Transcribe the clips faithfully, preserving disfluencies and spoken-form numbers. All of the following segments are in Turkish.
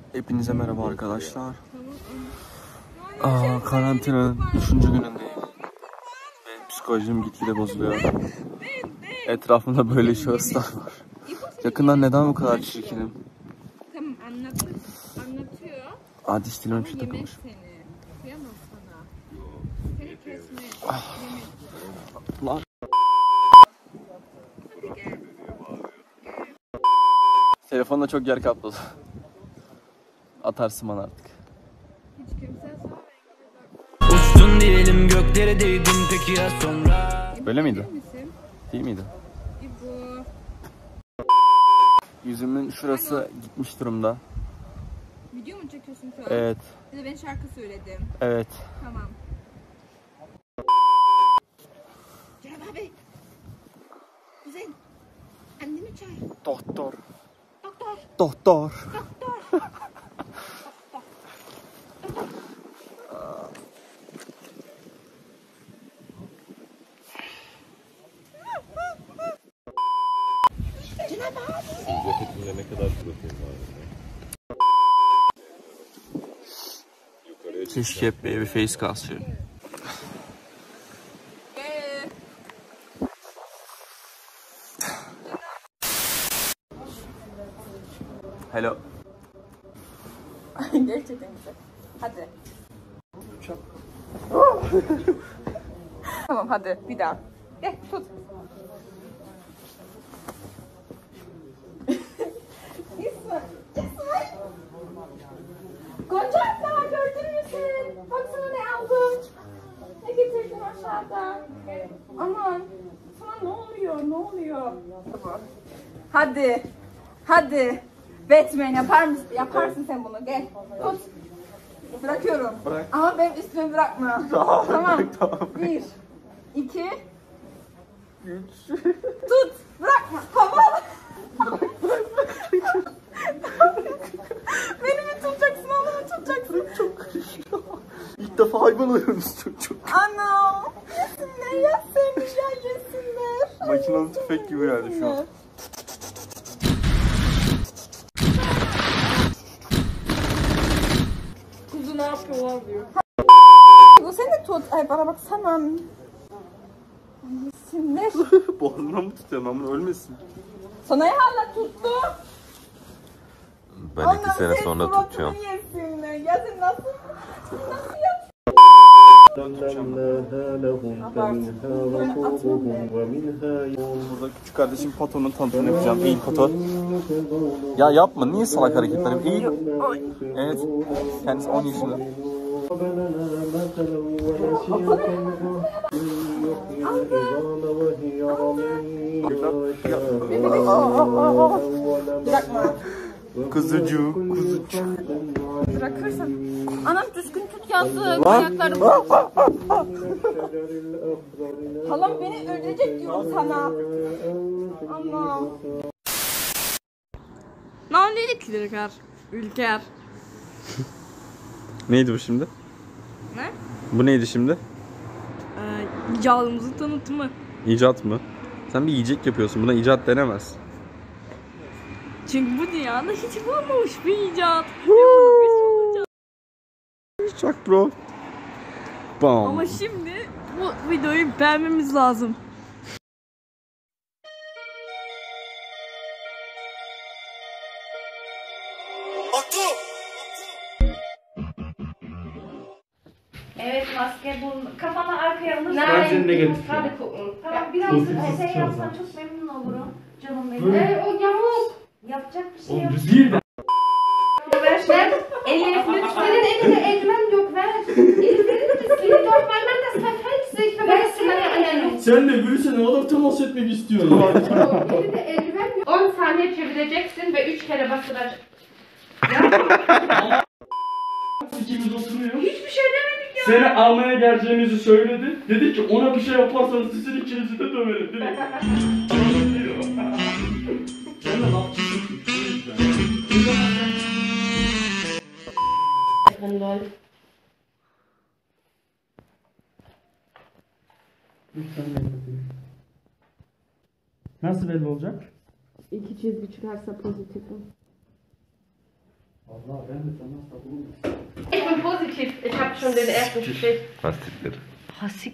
Hepinize merhaba arkadaşlar. Aa, karantinanın üçüncü günündeyim. Benim psikolojim gitgide bozuluyor. Etrafımda böyle şahıslar var. Yakından neden bu kadar çirkinim? Tamam anlatıyor. Anlatıyor. Aa, diş dilime bir şey takılmış. Kıyamam sana. Seni kesmeye. Lan. Telefonda çok yer kapladı. Atarsın bana artık. Hiç kimse sormayın. Uçtun diyelim göklere değdin peki ya sonra? Öyle miydi? Misin? Değil miydi? İbo. Yüzümün şurası gitmiş durumda. Video mu çekiyorsun şu an? Evet. Bir de ben şarkı söyledim. Evet. Tamam. Cenab abi. Kuzen. Annemi çağır. Doktor. Doktor. Doktor. Doktor. Cenab abi. Roketimde ne kadar protein var? Keşke hep baby face kasıyor. Hello. Gerçekten güzel. Hadi. Tamam hadi bir daha. Gel tut. İsmail. İsmail. Gonca abla gördün mü sen? Baksana ne aldım. Ne getirdim aşağıdan. Aman. Sana ne oluyor? Ne oluyor? Hadi. Hadi. Batman yapar mısın? Yaparsın sen bunu. Gel. Tut. Bırakıyorum. Bırak. Ama benim üstüme bırakma. Tamam. Tamam. Tamam. Bir. İki. Üç. Tut. Bırakma. Hava. Beni mi tutacaksın? Onu mu tutacaksın? Çok karışıyor. İlk defa hayvan alıyoruz çocuk. Anam. Yesinler. Yesinler. Yesinler. Makinalı tüfek gibi yani şu an. Kuzu ne yapıyorlar diyor. Bu sen de tut. Ay bana baksana. Yesinler. Boğazına mı tutuyorsun ama ölmesin. Sana ya hala tuttu. Ben iki sene sonra tutacağım. Yesinler. Ya sen nasıl? Nasıl yaptın? Burada küçük kardeşim Pato'nun tanıtımını yapacağım. Eğil Pato. Ya yapma, niye salak hareketler yapıyorsun? Eğil. Ay. Evet. Kendisi on yaşında. Bırakma. Kuzucuk, kuzucuk. Bırakırsan. Anam düzgün tut yazık ayaklarımı. Halam beni öldürecek diyorum sana. Ama. Nanelik Ülker. Ülker. Neydi bu şimdi? Ne? Bu neydi şimdi? Ee, icadımızın tanıtımı. İcat mı? Sen bir yiyecek yapıyorsun. Buna icat denemez. Çünkü bu dünyada hiç bulunmamış bir icat. Çak bro. Bam. Ama şimdi bu videoyu beğenmemiz lazım. Evet maske bu kafana arkaya alırsan. Ben seni de getireceğim. Hadi kokun. Tamam biraz Korkusuz şey yapsan çalsam. çok memnun olurum. Canım benim. Böyle. Ee, o yamuk. Yapacak bir şey Oğlum yok. düz değil de. Ver ver. Elif lütfen. Senin elinde eldiven yok ver. Elif verir misin? Dört vermem de sen hepsi. Versin bana. Sen de gülsene, o da temas etmek istiyorsun. Elinde eldiven yok. on saniye çevireceksin ve üç kere basılacak. İkimiz oturuyor. Hiçbir şey demedik ya. Seni almaya geleceğimizi söyledi. Dedi ki ona bir şey yaparsanız sizin ikinizi de döverim. Dedi. Sen de hapçısın. Nasıl belli olacak? İki çizgi çıkarsa pozitifim. Allah ben de sana sabunum. Ich bin positiv. Ich habe schon den ersten Strich. Hastiktir. Hasik.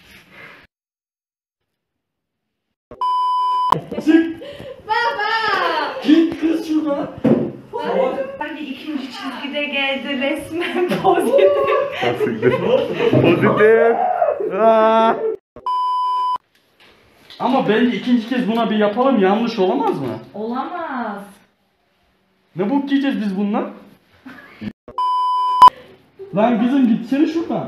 Baba! Git kız şuradan. Hani ikinci çizgide geldi resmen pozitif. Hastiktir. Pozitif. Aa! Ama bence ikinci kez buna bir yapalım, yanlış olamaz mı? Olamaz. Ne bok yiyeceğiz biz bundan? Lan kızım gitsene şuradan.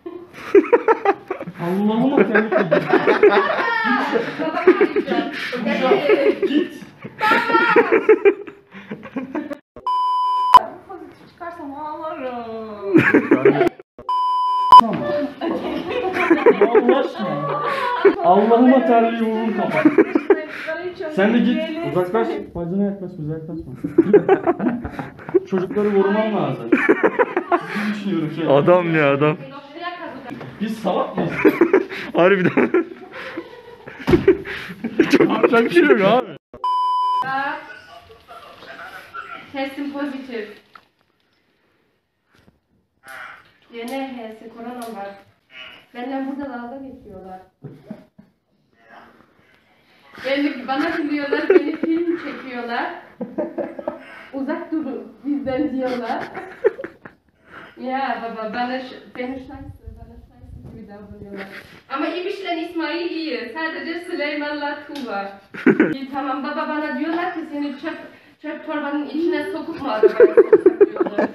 Allah'ıma tebrik ederim. Baba arayacağım. Git. Pozitif çıkarsam ağlarım. Tamam. Allah aşkına. Allah'ıma terliği vururum kapat. Sen de git. Uzaklaş. Bacına yaklaş, uzaklaşma. Çocukları koruman lazım. Sizi düşünüyorum şu an. Adam ya adam. Biz salak mıyız? Harbiden. Çok yapacak bir şey yok abi. Ja. Testin pozitif. Ya ne hesi? Korona var. Benden burada dalga geçiyorlar. Yani bana gülüyorlar, beni film çekiyorlar. Uzak durun bizden diyorlar. Ya baba bana beni şanslı, bana şanslı gibi davranıyorlar. Ama İbiş'le İsmail iyi. Sadece Süleyman'la Tuğba. İyi tamam baba bana diyorlar ki seni çöp, çöp torbanın içine sokup mu arabaya soksak diyorlar.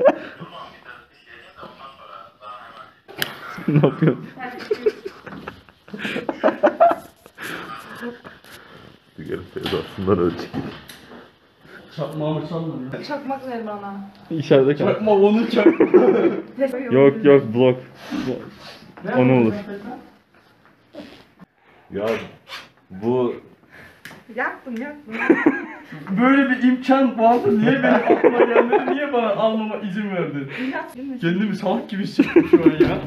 Ne yapıyorsun? Hadi. Sigara sevdasından ölçek. Çakmağımı çalma ya. Çakmak ver bana. İçeride kal. Çakma onu çakma. Yok yok blok. O ne olur? Ya bu Yaktım yaktım. Böyle bir imkan vardı. Niye benim aklıma gelmedi? Niye bana almama izin verdin? Kendimi salak gibi hissediyorum şu an ya.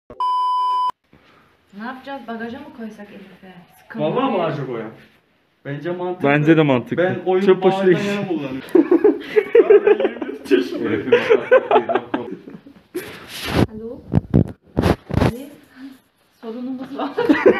Ne yapacağız? Bagaja mı koysak Elif'e? Vallahi mı ağaca koyan? Bence mantıklı. bence de mantıklı. Ben oyunu Çöp bağırdan poşeti. yana kullanıyorum. Ben yirmi üç yaşındayım. Alo? Ali? Sorunumuz var.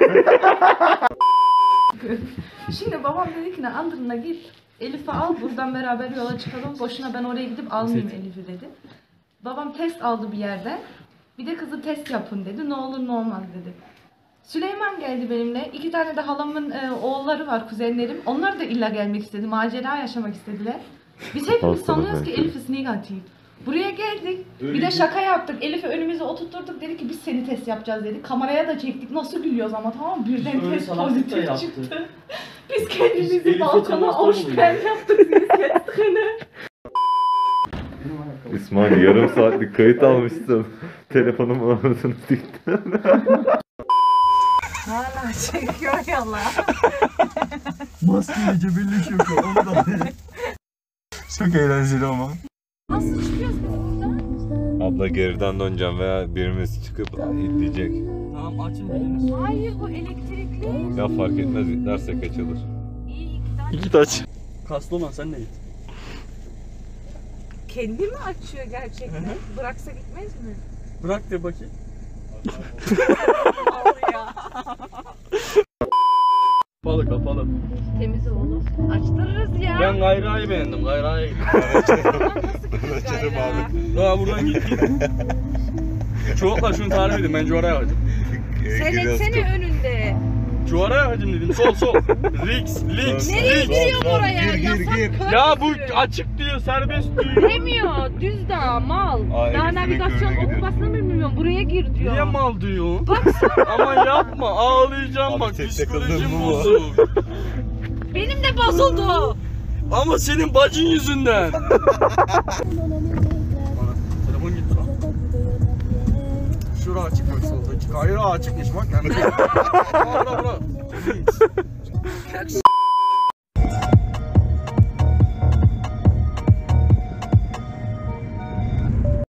Şimdi babam dedi ki ne Andırın'a git. Elif'i al buradan beraber yola çıkalım. Boşuna ben oraya gidip almayayım Elif'i dedi. Babam test aldı bir yerden. Bir de kızı test yapın dedi. Ne olur ne olmaz dedi. Süleyman geldi benimle. İki tane de halamın e, oğulları var, kuzenlerim. Onlar da illa gelmek istedi. Macera yaşamak istediler. Biz hepimiz Hastalık sanıyoruz ki belki. Elif'iz negatif. Buraya geldik. Bir de şaka yaptık. Elif'i önümüze oturtturduk. Dedik ki biz seni test yapacağız dedik. Kameraya da çektik. Nasıl gülüyoruz ama tamam mı? Birden Biz öyle test salaklık da pozitif yaptık. çıktı. Biz kendimizi Elif'e balkona temasla hoşken yaptık. Biz kendini. İsmail yarım saatlik kayıt almışsın. Telefonumu anasını siktim. Hala çekiyor yallah. Maskeyle cebelleşiyor şu an. Onu da Çok eğlenceli ama. Nasıl çıkıyoruz biz buradan? Abla geriden döneceğim veya birimiz çıkıp itleyecek. Tamam açın biriniz. Hayır bu elektrikli. Ya fark etmez itlersek açılır. İyi iki tane. İki taç. Kaslı olan sen de git. Kendi mi açıyor gerçekten? Bıraksa gitmez mi? Bırak de bakayım. Al ya. Kapalı kapalı. Temiz olur. Açtırırız ya. Ben gayrayı beğendim. Gayraya git. Açarım abi. Daha buradan git git. Çocuklar şunu tarif edin. Ben Cuvara'ya hacım. Sen etsene önünde. Cuvara'ya hacım dedim. Sol sol. Rix, Lix, Nereye Lix. giriyor oraya? Yasak kör. Ya bu açık diyor, serbest diyor. Demiyor. Düz dağ, mal. Aa, Daha Elif'in navigasyon körüne gidiyor. okupasını mı bilmiyorum. Buraya gir diyor. Niye mal diyor? Aman yapma, ağlayacağım Abi bak, tek psikolojim takıldın mı bu? bozuk. Benim de bozuldu. Ama senin bacın yüzünden. Ana, telefon gitti lan. Şura açık bak soldaki. Kayra açıkmış bak. Bura bura.